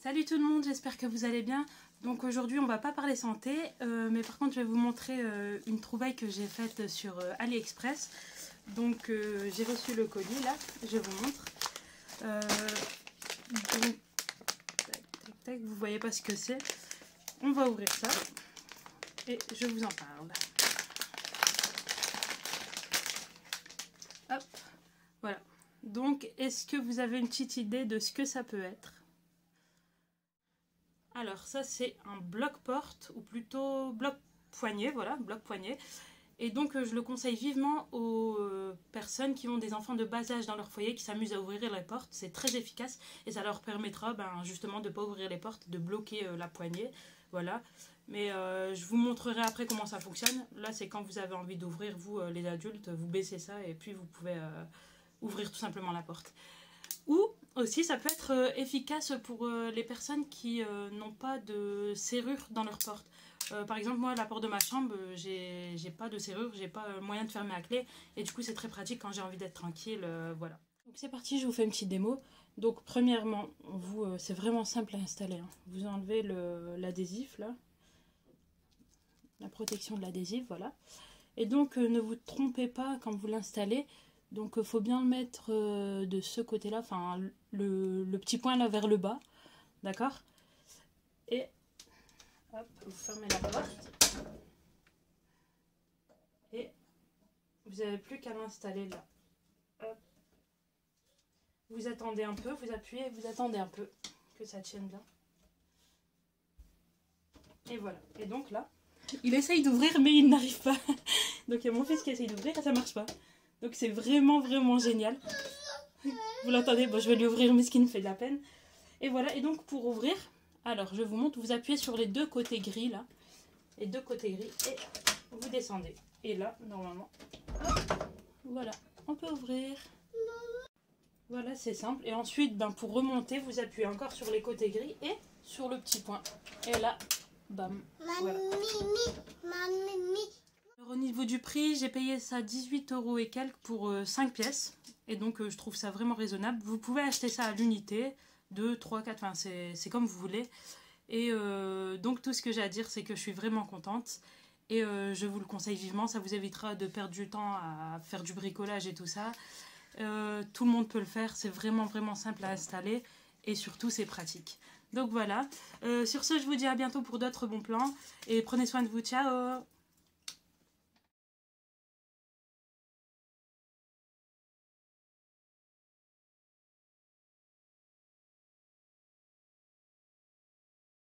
Salut tout le monde, j'espère que vous allez bien. Donc aujourd'hui on va pas parler santé, mais par contre je vais vous montrer une trouvaille que j'ai faite sur AliExpress. Donc j'ai reçu le colis là, je vous montre. Donc, tac, tac, vous voyez pas ce que c'est. On va ouvrir ça et je vous en parle. Hop, voilà. Donc est-ce que vous avez une petite idée de ce que ça peut être ? Alors ça c'est un bloc-porte ou plutôt bloc-poignet, voilà, bloc-poignet. Et donc je le conseille vivement aux personnes qui ont des enfants de bas âge dans leur foyer, qui s'amusent à ouvrir les portes. C'est très efficace et ça leur permettra justement de ne pas ouvrir les portes, de bloquer la poignée, voilà. Mais je vous montrerai après comment ça fonctionne. Là c'est quand vous avez envie d'ouvrir, vous les adultes, vous baissez ça et puis vous pouvez ouvrir tout simplement la porte. Ou aussi ça peut être efficace pour les personnes qui n'ont pas de serrure dans leur porte. Par exemple moi à la porte de ma chambre j'ai pas de serrure, j'ai pas moyen de fermer à clé et du coup c'est très pratique quand j'ai envie d'être tranquille, voilà. Donc c'est parti, je vous fais une petite démo. Donc premièrement c'est vraiment simple à installer, hein. Vous enlevez l'adhésif là, la protection de l'adhésif, voilà. Et donc ne vous trompez pas quand vous l'installez. Donc il faut bien le mettre de ce côté-là, enfin le petit point là vers le bas, d'accord? Et hop, vous fermez la porte. Et vous n'avez plus qu'à l'installer là. Hop. Vous attendez un peu, vous appuyez, vous attendez un peu que ça tienne bien. Et voilà. Et donc là, il essaye d'ouvrir mais il n'arrive pas. Donc il y a mon fils qui essaye d'ouvrir et ça marche pas. Donc c'est vraiment génial. Vous l'entendez? Bon, je vais lui ouvrir, mais ce qui me fait de la peine. Et voilà, et donc pour ouvrir, alors je vous montre, vous appuyez sur les deux côtés gris là. Les deux côtés gris et vous descendez. Et là, normalement, voilà, on peut ouvrir. Voilà, c'est simple. Et ensuite, pour remonter, vous appuyez encore sur les côtés gris et sur le petit point. Et là, bam, voilà. Alors, au niveau du prix, j'ai payé ça 18 € et quelques pour 5 pièces. Et donc, je trouve ça vraiment raisonnable. Vous pouvez acheter ça à l'unité, 2, 3, 4, enfin, c'est comme vous voulez. Et donc, tout ce que j'ai à dire, c'est que je suis vraiment contente. Et je vous le conseille vivement. Ça vous évitera de perdre du temps à faire du bricolage et tout ça. Tout le monde peut le faire. C'est vraiment simple à installer. Et surtout, c'est pratique. Donc, voilà. Sur ce, je vous dis à bientôt pour d'autres bons plans. Et prenez soin de vous. Ciao!